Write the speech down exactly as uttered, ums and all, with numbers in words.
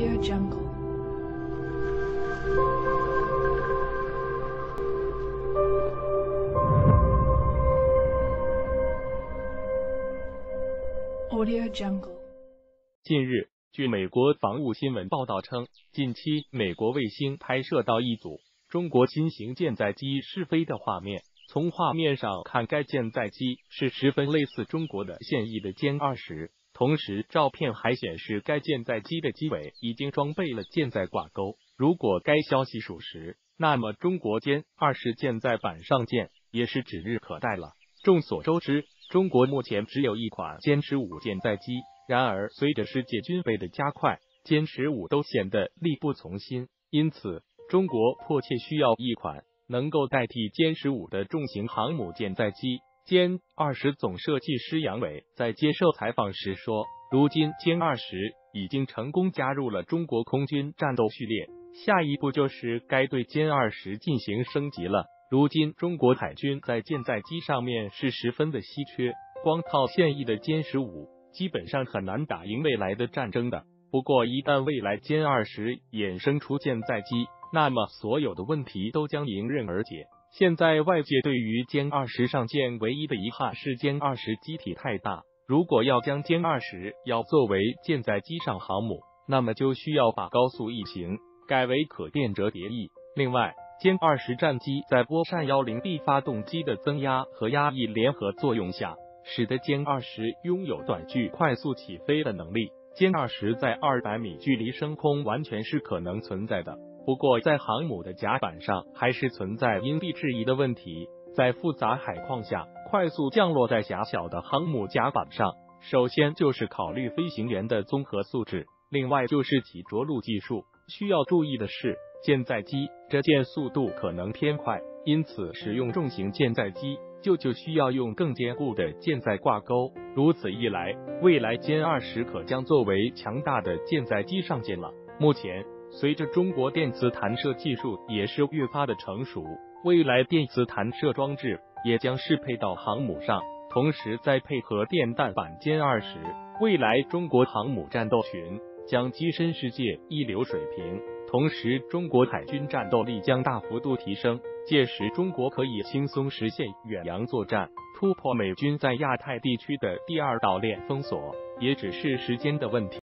Audio Jungle. Audio Jungle. 近日，据美国防务新闻报道称，近期美国卫星拍摄到一组中国新型舰载机试飞的画面。从画面上看，该舰载机是十分类似中国的现役的歼二十。同时，照片还显示该舰载机的机尾已经装备了舰载挂钩。如果该消息属实，那么中国歼二十舰载版上舰也是指日可待了。众所周知，中国目前只有一款歼十五舰载机，然而随着世界军备的加快，歼十五都显得力不从心，因此中国迫切需要一款能够代替歼十五的重型航母舰载机。歼二十总设计师杨伟在接受采访时说，如今歼二十已经成功加入了中国空军战斗序列，下一步就是该对歼二十进行升级了。如今中国海军在舰载机上面是十分的稀缺，光靠现役的歼十五基本上很难打赢未来的战争的。不过一旦未来歼二十衍生出舰载机，那么所有的问题都将迎刃而解。现在外界对于歼二十上舰唯一的遗憾是歼二十机体太大，如果要将歼二十要作为舰载机上航母，那么就需要把高速翼型改为可变折叠翼。另外，歼二十战机在波扇 一零 B 发动机的增压和压抑联合作用下，使得歼二十拥有短距快速起飞的能力。歼二十在二百米距离升空完全是可能存在的，不过在航母的甲板上还是存在因地制宜的问题。在复杂海况下快速降落在狭小的航母甲板上，首先就是考虑飞行员的综合素质，另外就是其着陆技术。需要注意的是，舰载机这舰速度可能偏快，因此使用重型舰载机就就需要用更坚固的舰载挂钩。如此一来，未来歼二十可将作为强大的舰载机上舰了。目前，随着中国电磁弹射技术也是越发的成熟，未来电磁弹射装置也将适配到航母上，同时再配合电弹版歼二十，未来中国航母战斗群将跻身世界一流水平。同时，中国海军战斗力将大幅度提升，届时中国可以轻松实现远洋作战，突破美军在亚太地区的第二岛链封锁，也只是时间的问题。